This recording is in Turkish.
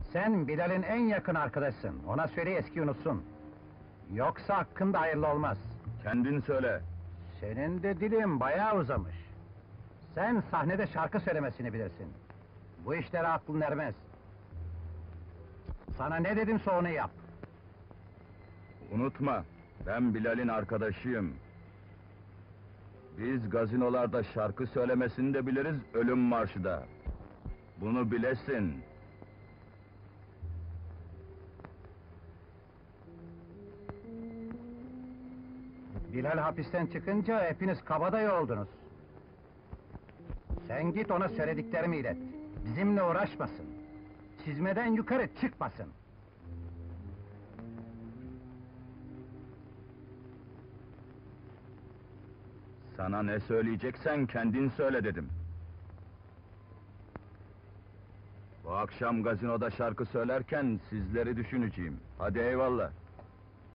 Sen Bilal'in en yakın arkadaşsın. Ona söyle eski unutsun. Yoksa hakkında hayırlı olmaz. Kendin söyle. Senin de dilin bayağı uzamış. Sen sahnede şarkı söylemesini bilirsin. Bu işlere aklın ermez. Sana ne dedimse onu yap. Unutma, ben Bilal'in arkadaşıyım. Biz gazinolarda şarkı söylemesini de biliriz, ölüm marşı da. Bunu bilesin. Bilal hapisten çıkınca hepiniz kabadayı oldunuz. Sen git ona söylediklerimi ilet. Bizimle uğraşmasın. Çizmeden yukarı çıkmasın. Sana ne söyleyeceksen kendin söyle dedim. Bu akşam gazinoda şarkı söylerken sizleri düşüneceğim. Hadi eyvallah.